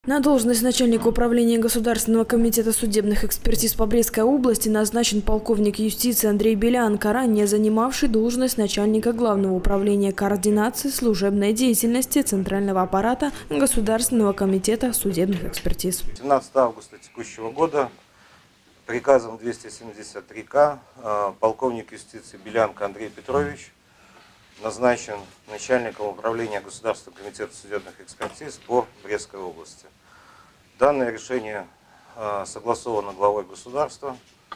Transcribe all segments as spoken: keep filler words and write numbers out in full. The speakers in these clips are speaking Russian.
На должность начальника управления Государственного комитета судебных экспертиз по Брестской области назначен полковник юстиции Андрей Белянко, ранее занимавший должность начальника Главного управления координации служебной деятельности Центрального аппарата Государственного комитета судебных экспертиз. семнадцатого августа текущего года приказом двести семьдесят три К полковник юстиции Белянко Андрей Петрович назначен начальником управления Государственного комитета судебных экспертиз по Брестской области. Данное решение согласовано главой государства.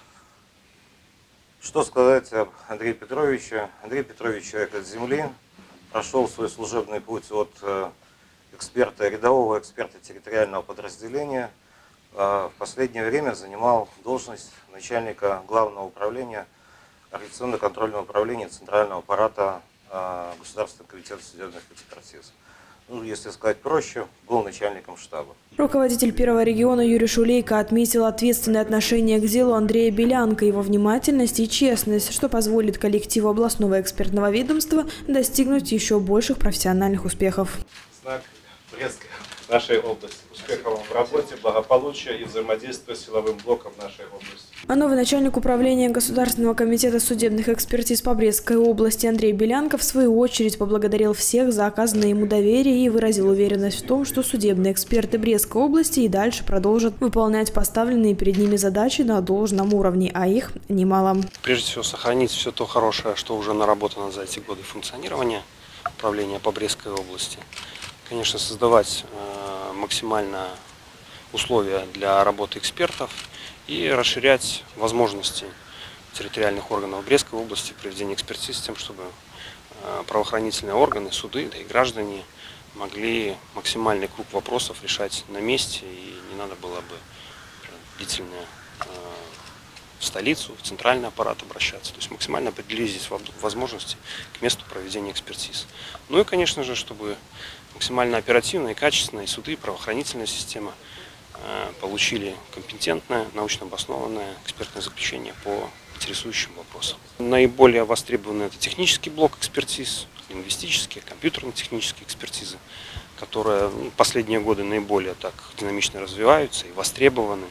Что сказать об Андрее Петровиче? Андрей Петрович человек от земли, прошел свой служебный путь от эксперта, рядового эксперта территориального подразделения. В последнее время занимал должность начальника Главного управления организационно-контрольного управления Центрального аппарата Государственного комитета судебных экспертиз. Ну, если сказать проще, был начальником штаба. Руководитель первого региона Юрий Шулейко отметил ответственное отношение к делу Андрея Белянко, его внимательность и честность, что позволит коллективу областного экспертного ведомства достигнуть еще больших профессиональных успехов. Знак Брестской нашей области. Успехов вам в работе, благополучия и взаимодействия с силовым блоком нашей области. А новый начальник управления Государственного комитета судебных экспертиз по Брестской области Андрей Белянко в свою очередь поблагодарил всех за оказанное ему доверие и выразил уверенность в том, что судебные эксперты Брестской области и дальше продолжат выполнять поставленные перед ними задачи на должном уровне, а их немало. Прежде всего, сохранить все то хорошее, что уже наработано за эти годы функционирования управления по Брестской области. Конечно, создавать э, максимально условия для работы экспертов и расширять возможности территориальных органов Брестской области в проведении экспертиз с тем, чтобы э, правоохранительные органы, суды, да и граждане могли максимальный круг вопросов решать на месте, и не надо было бы длительно э, в столицу, в центральный аппарат обращаться. То есть максимально определить здесь возможности к месту проведения экспертиз. Ну и, конечно же, чтобы максимально оперативно и качественно и суды, и правоохранительная система э, получили компетентное, научно обоснованное экспертное заключение по интересующим вопросам. Наиболее востребованный это технический блок экспертиз, лингвистические, компьютерно-технические экспертизы, которые ну, последние годы наиболее так динамично развиваются и востребованы.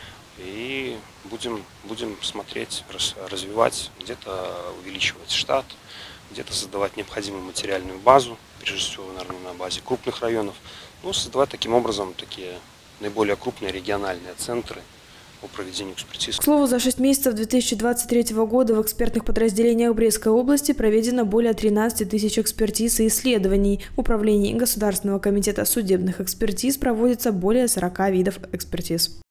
И будем, будем смотреть, развивать, где-то увеличивать штат, где-то создавать необходимую материальную базу, прежде всего, наверное, на базе крупных районов, но создавать таким образом такие наиболее крупные региональные центры по проведению экспертиз. К слову, за шесть месяцев две тысячи двадцать третьего года в экспертных подразделениях Брестской области проведено более тринадцати тысяч экспертиз и исследований. В управлении Государственного комитета судебных экспертиз проводится более сорока видов экспертиз.